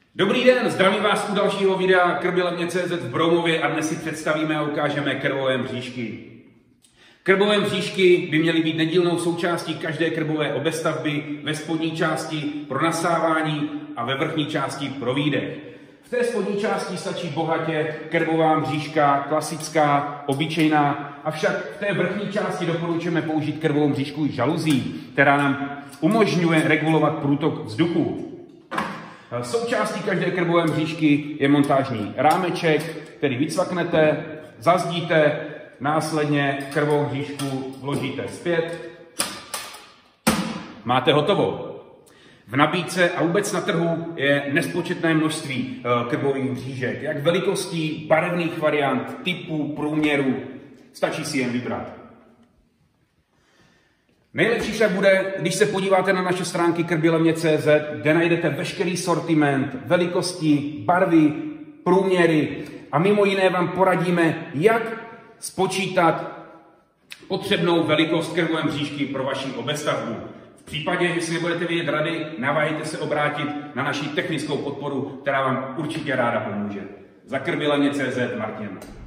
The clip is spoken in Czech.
Dobrý den, zdravím vás u dalšího videa Krbilevně.cz v Broumově a dnes si představíme a ukážeme krbové mřížky. Krbové mřížky by měly být nedílnou součástí každé krbové obezstavby, ve spodní části pro nasávání a ve vrchní části pro výdech. V té spodní části stačí bohatě krbová mřížka, klasická, obyčejná, avšak v té vrchní části doporučujeme použít krbovou mřížku žaluzí, která nám umožňuje regulovat průtok vzduchu. Součástí každé krbové mřížky je montážní rámeček, který vycvaknete, zazdíte, následně krbovou mřížku vložíte zpět. Máte hotovo. V nabídce a vůbec na trhu je nespočetné množství krbových mřížek, jak velikostí, barevných variant, typů, průměrů. Stačí si jen vybrat. Nejlepší však bude, když se podíváte na naše stránky krbilevně.cz, kde najdete veškerý sortiment, velikosti, barvy, průměry a mimo jiné vám poradíme, jak spočítat potřebnou velikost krbové mřížky pro vaši obezstavbu. V případě, že si nebudete vědět rady, navážejte se obrátit na naši technickou podporu, která vám určitě ráda pomůže. Za krbilevně.cz Martin.